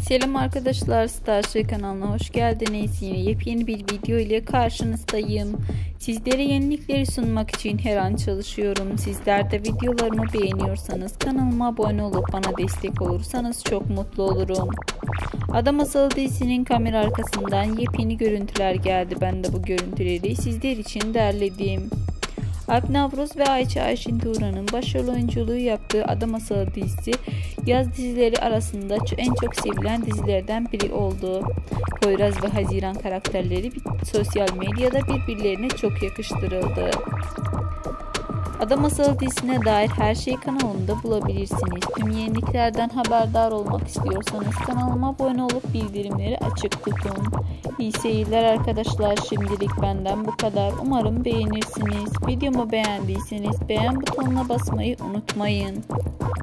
Selam arkadaşlar, Starship kanalına hoş geldiniz. Yine yepyeni bir video ile karşınızdayım. Sizlere yenilikleri sunmak için her an çalışıyorum. Sizler de videolarımı beğeniyorsanız kanalıma abone olup bana destek olursanız çok mutlu olurum. Ada Masalı dizisinin kamera arkasından yepyeni görüntüler geldi. Ben de bu görüntüleri sizler için derledim. Alp Navruz ve Ayça Ayşin Turan'ın başrol oyunculuğu yaptığı Ada Masalı dizisi yaz dizileri arasında en çok sevilen dizilerden biri oldu. Poyraz ve Haziran karakterleri sosyal medyada birbirlerine çok yakıştırıldı. Ada Masalı dizisine dair her şeyi kanalımda bulabilirsiniz. Tüm yeniliklerden haberdar olmak istiyorsanız kanalıma abone olup bildirimleri açık tutun. İyi seyirler arkadaşlar. Şimdilik benden bu kadar. Umarım beğenirsiniz. Videomu beğendiyseniz beğen butonuna basmayı unutmayın.